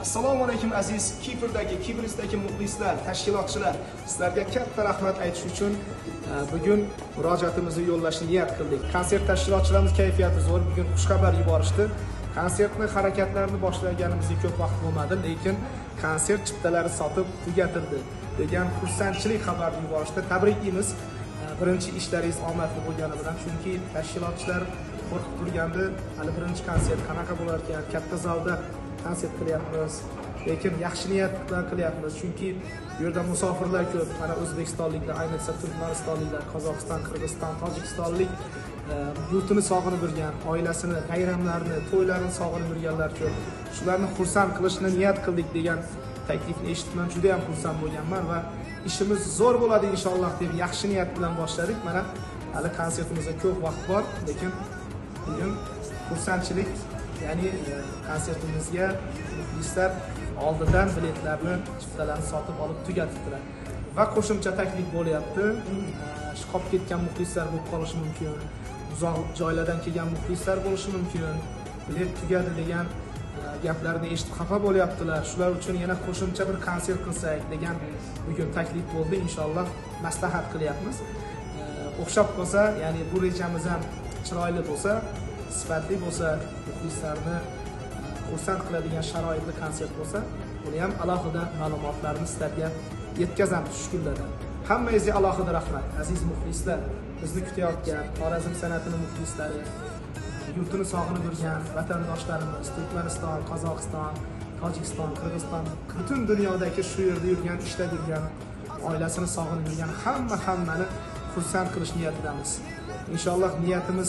Assalomu alaykum aziz Kipristagi muxlislar, tashkilotchilar. Sizlarga katta rahmat aytish uchun bugun murojaatimizni yo'llashni niyat qildik. Konsert tashkilotchilarimiz kayfiyati zo'r, bugun xushxabar yuborishdi. Konsertni harakatlarini boshlaganimizga ko'p vaqt bo'lmadi, lekin konsert chiptalari sotib tugatildi degan xursandchilik xabarini yuborishdi. Tabriklaymiz. Birinchi ishlaringiz omadli bo'lgani bilan, chunki tashkilotchilar qo'rqib turgandi, hali birinchi konsert qanaqa bo'lar ekan, katta zalda konsert qilyapmiz, lekin yaxshi niyat bilan qilyapmiz, chunki bu yerda musofirlar ko'p. Mana O'zbekistonliklar, ayniqsa Turkmanistonliklar, Qozog'iston, Qirg'iziston, Tojikistonlik yurtini sog'inib yurgan, oilasini, bayramlarini, to'ylarini sog'inib yurganlar ko'p. Shularni xursand qilishni niyat qildik degan taklifni eshitib men juda ham xursand bo'lganman va ishimiz zo'r bo'ladi inshaalloh deb yaxshi niyat bilan boshladik. Mana hali konsertimizga ko'p vaqt bor, lekin bugun xursandchilik, ya'ni konsertimizga muxlislar oldidan biletlarni, chiptalarni sotib olib tugatibdilar. Va qo'shimcha taklif bo'lyapti. Qolib ketgan muxlislar bo'lib qolishi mumkin. Uzoq joylardan kelgan muxlislar bo'lishi mumkin. Bilet tugadi degan gaplarni eshitib xafa bo'lyaptilar. Shular uchun yana qo'shimcha bir konsert qilsak degan bugun taklif bo'ldi. Inshaalloh maslahat qilyapmiz. O'xshab qolsa, ya'ni bu rejamiz ham chiroyli bo'lsa, sifatli bo'lsa, muxlislarni xursand qiladigan sharoitli konsert bo'lsa, buni ham alohida ma'lumotlarni sizlarga yetkazamiz shu kunlarda. Hammangizga alohida rahmat, aziz muxlislar. Bizni kutayotgan Xorazm san'atining muxlislari, yurtini sog'inib yurgan vatandoshlarimiz, Turkmaniston, Qozog'iston, Tojikiston, Qirg'iziston, butun dunyodagi shu yerda yurgan, ishlab yurgan, oilasini sog'inib yurgan hammani xursand qilish niyatidamiz. Inshaalloh niyatimiz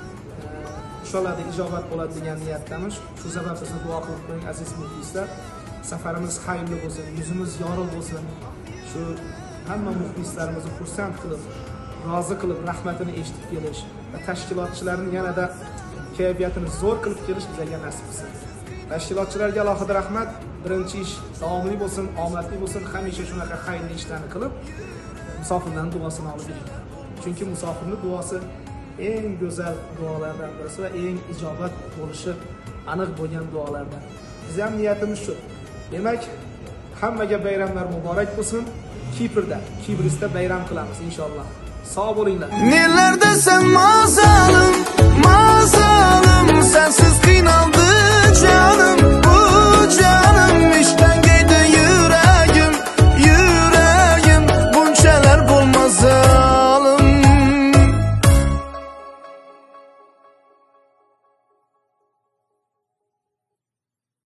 ushaladi, ijobat bo'ladi degan niyatdamiz. Shu sabab bizni duo qilib qo'ying aziz muxlislar. Safarimiz xayrli bo'lsin, yuzimiz yorug' bo'lsin. Shu hamma muxlislarimizni xursand qilib, rozi qilib, rahmatini eshitib kelish va tashkilotchilarning yanada kayfiyatini zo'r qilib kelish bizga nasib qilsin. Tashkilotchilarga alohida rahmat. Birinchi ish davomli bo'lsin, omadli bo'lsin, hamisha shunaqa xayrli ishlarni qilib, musofirlarning duosini olib yuring. Chunki musofirning duosi eng go'zal duolardan birisi va eng ijobat bo'lishi aniq bo'lgan duolardan. Biz ham niyatimiz shu. Demak, hammaga bayramlar muborak bo'lsin. Kiprda bayram qilamiz inshaalloh. Sog' bo'linglar. Nelarda sen mazalim, sensiz qiynaldi canım.